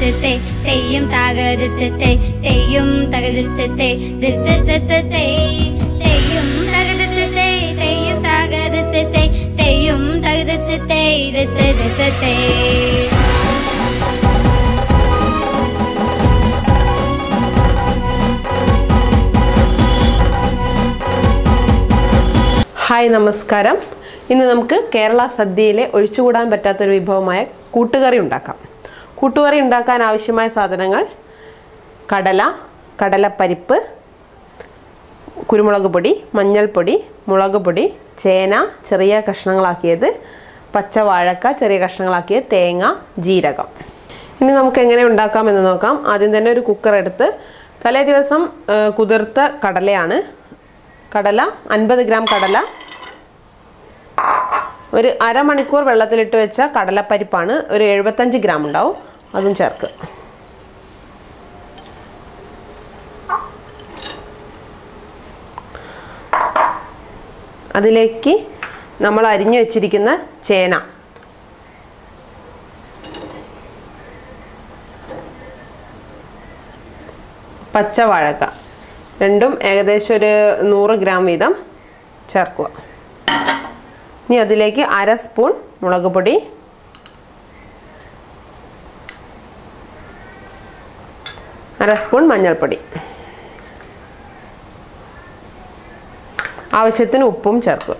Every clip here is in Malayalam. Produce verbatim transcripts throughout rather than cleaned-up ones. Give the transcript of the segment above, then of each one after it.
തകദിത്തേ തെയ്യം തകദിത്തേ തെയ്യം തകദിത്തേ ദിത്തേ തെയ്യം തകദിത്തേ തെയ്യം തകദിത്തേ തെയ്യം തകദിത്തേ ദിത്തേ. ഹായ് നമസ്കാരം. ഇന്ന് നമുക്ക് കേരള സദ്യയിലെ ഒഴിച്ചുകൂടാൻ പറ്റാത്തൊരു വിഭവമായ കൂട്ടുകറി ഉണ്ടാക്കാം. കൂട്ടുകറി ഉണ്ടാക്കാൻ ആവശ്യമായ സാധനങ്ങൾ: കടല, കടലപ്പരിപ്പ്, കുരുമുളക് പൊടി, മഞ്ഞൾപ്പൊടി, മുളക് പൊടി, ചേന ചെറിയ കഷ്ണങ്ങളാക്കിയത്, പച്ചവാഴക്ക ചെറിയ കഷ്ണങ്ങളാക്കിയത്, തേങ്ങ, ജീരകം. ഇനി നമുക്ക് എങ്ങനെ ഉണ്ടാക്കാമെന്ന് നോക്കാം. ആദ്യം തന്നെ ഒരു കുക്കർ എടുത്ത് തലേ ദിവസം കുതിർത്ത കടലയാണ്. കടല അൻപത് ഗ്രാം കടല, ഒരു അരമണിക്കൂർ വെള്ളത്തിലിട്ട് വെച്ച കടലപ്പരിപ്പാണ്, ഒരു എഴുപത്തഞ്ച് ഗ്രാം ഉണ്ടാവും, അതും ചേർക്ക്. അതിലേക്ക് നമ്മൾ അരിഞ്ഞു വെച്ചിരിക്കുന്ന ചേന, പച്ചവാഴക്ക രണ്ടും ഏകദേശം ഒരു നൂറ് ഗ്രാം വീതം ചേർക്കുക. ഇനി അതിലേക്ക് അര സ്പൂൺ മുളക് പൊടി, അര സ്പൂൺ മഞ്ഞൾപ്പൊടി, ആവശ്യത്തിന് ഉപ്പും ചേർക്കുക.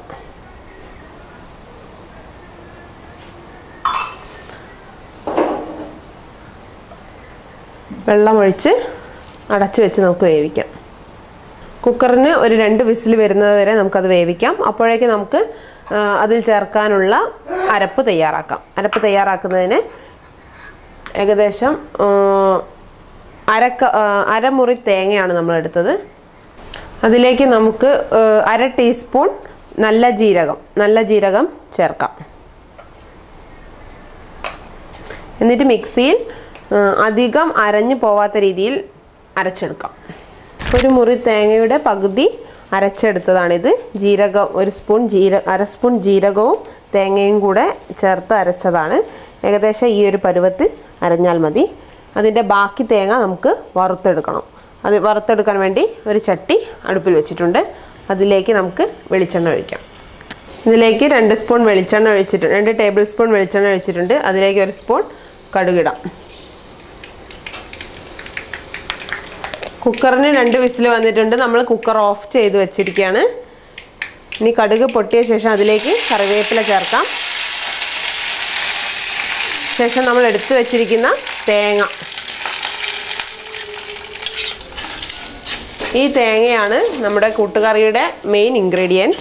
വെള്ളമൊഴിച്ച് അടച്ചു വെച്ച് നമുക്ക് വേവിക്കാം. കുക്കറിന് ഒരു രണ്ട് വിസിൽ വരുന്നത് വരെ നമുക്കത് വേവിക്കാം. അപ്പോഴേക്ക് നമുക്ക് അതിൽ ചേർക്കാനുള്ള അരപ്പ് തയ്യാറാക്കാം. അരപ്പ് തയ്യാറാക്കുന്നതിന് ഏകദേശം അരക്ക അരമുറി തേങ്ങയാണ് നമ്മൾ എടുത്തത്. അതിലേക്ക് നമുക്ക് അര ടീസ്പൂൺ നല്ല ജീരകം നല്ല ജീരകം ചേർക്കാം. എന്നിട്ട് മിക്സിയിൽ അധികം അരഞ്ഞു പോവാത്ത രീതിയിൽ അരച്ചെടുക്കാം. ഒരു മുറി തേങ്ങയുടെ പകുതി അരച്ചെടുത്തതാണിത്. ജീരകം ഒരു സ്പൂൺ ജീര അര സ്പൂൺ ജീരകവും തേങ്ങയും കൂടെ ചേർത്ത് അരച്ചതാണ്. ഏകദേശം ഈ ഒരു പരുവത്തിൽ അരഞ്ഞാൽ മതി. അതിൻ്റെ ബാക്കി തേങ്ങ നമുക്ക് വറുത്തെടുക്കണം. അത് വറുത്തെടുക്കാൻ വേണ്ടി ഒരു ചട്ടി അടുപ്പിൽ വെച്ചിട്ടുണ്ട്. അതിലേക്ക് നമുക്ക് വെളിച്ചെണ്ണ ഒഴിക്കാം. ഇതിലേക്ക് രണ്ട് സ്പൂൺ വെളിച്ചെണ്ണ ഒഴിച്ചിട്ടുണ്ട് രണ്ട് ടേബിൾ സ്പൂൺ വെളിച്ചെണ്ണ ഒഴിച്ചിട്ടുണ്ട്. അതിലേക്ക് ഒരു സ്പൂൺ കടുകിടാം. കുക്കറിന് രണ്ട് വിസിൽ വന്നിട്ടുണ്ട്. നമ്മൾ കുക്കർ ഓഫ് ചെയ്ത് വെച്ചിരിക്കുകയാണ്. ഇനി കടുക് പൊട്ടിയ ശേഷം അതിലേക്ക് കറിവേപ്പില ചേർക്കാം. ശേഷം നമ്മൾ എടുത്തു വെച്ചിരിക്കുന്ന തേങ്ങ, ഈ തേങ്ങയാണ് നമ്മുടെ കൂട്ടുകറിയുടെ മെയിൻ ഇൻഗ്രീഡിയൻറ്റ്.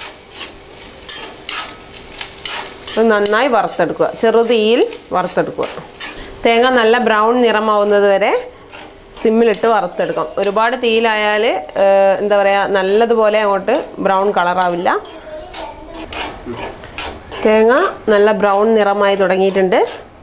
നന്നായി വറുത്തെടുക്കുക, ചെറുതീയിൽ വറുത്തെടുക്കുക. തേങ്ങ നല്ല ബ്രൗൺ നിറമാവുന്നത് വരെ സിമ്മിലിട്ട് വറുത്തെടുക്കാം. ഒരുപാട് തീയിലായാൽ എന്താ പറയുക, നല്ലതുപോലെ അങ്ങോട്ട് ബ്രൗൺ കളറാവില്ല. തേങ്ങ നല്ല ബ്രൗൺ നിറമായി തുടങ്ങിയിട്ടുണ്ട്.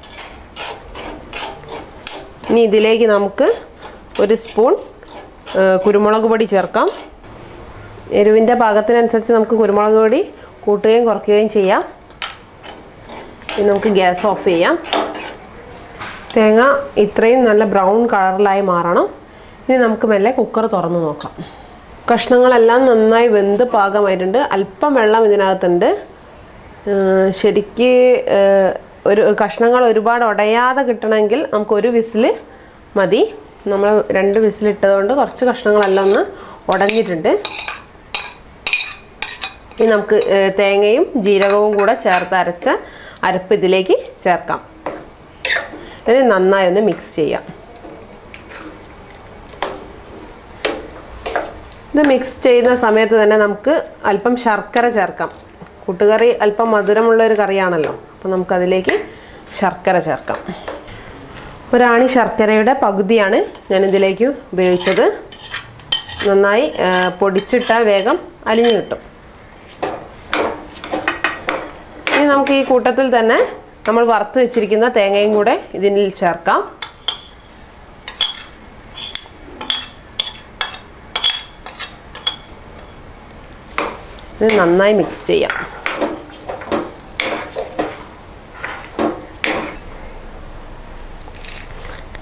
ഇനി ഇതിലേക്ക് നമുക്ക് ഒരു സ്പൂൺ കുരുമുളക് പൊടി ചേർക്കാം. എരിവിൻ്റെ പാകത്തിനനുസരിച്ച് നമുക്ക് കുരുമുളക് പൊടി കൂട്ടുകയും കുറയ്ക്കുകയും ചെയ്യാം. ഇനി നമുക്ക് ഗ്യാസ് ഓഫ് ചെയ്യാം. തേങ്ങ ഇത്രയും നല്ല ബ്രൗൺ കളറിലായി മാറണം. ഇനി നമുക്ക് മെല്ലെ കുക്കർ തുറന്ന് നോക്കാം. കഷ്ണങ്ങളെല്ലാം നന്നായി വെന്ത് പാകമായിട്ടുണ്ട്. അല്പം വെള്ളം ഇതിനകത്തുണ്ട്. ശരിക്ക് ഒരു കഷ്ണങ്ങൾ ഒരുപാട് ഉടയാതെ കിട്ടണമെങ്കിൽ നമുക്കൊരു വിസിൽ മതി. നമ്മൾ രണ്ട് വിസിലിട്ടതുകൊണ്ട് കുറച്ച് കഷ്ണങ്ങളെല്ലാം ഒന്ന് ഉടഞ്ഞിട്ടുണ്ട്. ഇനി നമുക്ക് തേങ്ങയും ജീരകവും കൂടെ ചേർത്ത് അരച്ച അരപ്പ് ഇതിലേക്ക് ചേർക്കാം. ഇത് നന്നായി ഒന്ന് മിക്സ് ചെയ്യാം. ഇത് മിക്സ് ചെയ്യുന്ന സമയത്ത് തന്നെ നമുക്ക് അല്പം ശർക്കര ചേർക്കാം. കൂട്ടുകറി അല്പം മധുരമുള്ളൊരു കറിയാണല്ലോ, അപ്പോൾ നമുക്കതിലേക്ക് ശർക്കര ചേർക്കാം. ഒരാണി ശർക്കരയുടെ പകുതിയാണ് ഞാനിതിലേക്ക് ഉപയോഗിച്ചത്. നന്നായി പൊടിച്ചിട്ടാൽ വേഗം അലിഞ്ഞു കിട്ടും. ഇനി നമുക്ക് ഈ കൂട്ടത്തിൽ തന്നെ നമ്മൾ വറുത്ത് വെച്ചിരിക്കുന്ന തേങ്ങയും കൂടെ ഇതിൽ ചേർക്കാം. ഇത് നന്നായി മിക്സ് ചെയ്യാം.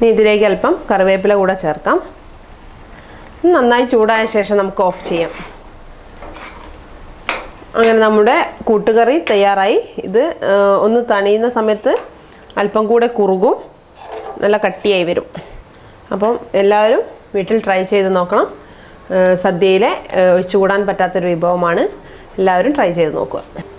ഇനി ഇതിലേക്ക് അല്പം കറിവേപ്പില കൂടെ ചേർക്കാം. നന്നായി ചൂടായ ശേഷം നമുക്ക് ഓഫ് ചെയ്യാം. അങ്ങനെ നമ്മുടെ കൂട്ടുകറി തയ്യാറായി. ഇത് ഒന്ന് തണിയുന്ന സമയത്ത് അല്പം കൂടെ കുറുകും, നല്ല കട്ടിയായി വരും. അപ്പം എല്ലാവരും വീട്ടിൽ ട്രൈ ചെയ്ത് നോക്കണം. സദ്യയിലെ ഒഴിച്ചുകൂടാൻ പറ്റാത്തൊരു വിഭവമാണ്. എല്ലാവരും ട്രൈ ചെയ്ത് നോക്കുക.